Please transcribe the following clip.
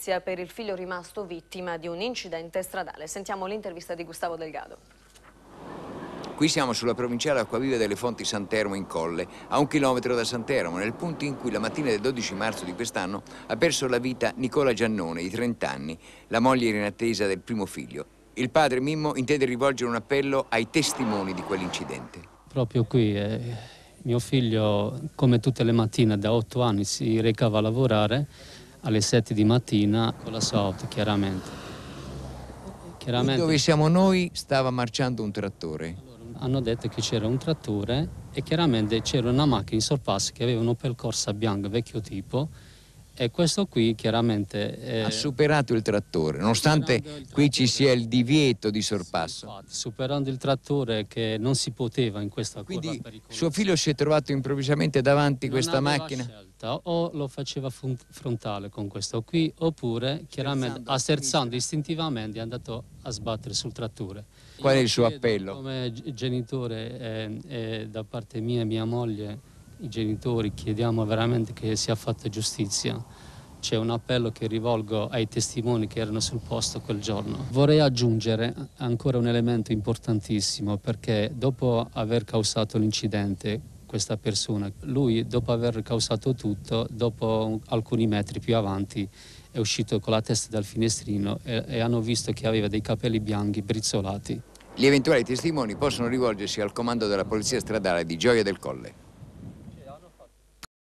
giustizia per il figlio rimasto vittima di un incidente stradale. Sentiamo l'intervista di Gustavo Delgado. Qui siamo sulla provinciale Acquaviva delle Fonti Santeramo in Colle, a 1 chilometro da Santeramo, nel punto in cui la mattina del 12 marzo di quest'anno ha perso la vita Nicola Giannone, di 30 anni. La moglie era in attesa del primo figlio. Il padre Mimmo intende rivolgere un appello ai testimoni di quell'incidente. Proprio qui mio figlio, come tutte le mattine da 8 anni, si recava a lavorare alle 7 di mattina con la sua auto, chiaramente. Qui dove siamo noi stava marciando un trattore. Hanno detto che c'era un trattore e chiaramente c'era una macchina in sorpasso che aveva un Opel Corsa bianco vecchio tipo, e questo qui chiaramente ha superato il trattore, nonostante qui ci sia il divieto di sorpasso. Sì, infatti, superando il trattore, che non si poteva in questa curva pericolosa. Quindi pericolosa. suo figlio si è trovato improvvisamente davanti questa Non aveva macchina? Scelta, o lo faceva frontale con questo qui, oppure chiaramente sterzando istintivamente è andato a sbattere sul trattore. Qual è Io il suo chiedo, appello? Come genitore da parte mia e mia moglie, i genitori, chiediamo veramente che sia fatta giustizia. C'è un appello che rivolgo ai testimoni che erano sul posto quel giorno. Vorrei aggiungere ancora un elemento importantissimo, perché dopo aver causato l'incidente, questa persona, lui dopo aver causato tutto, dopo alcuni metri più avanti è uscito con la testa dal finestrino e hanno visto che aveva dei capelli bianchi brizzolati. Gli eventuali testimoni possono rivolgersi al comando della Polizia Stradale di Gioia del Colle.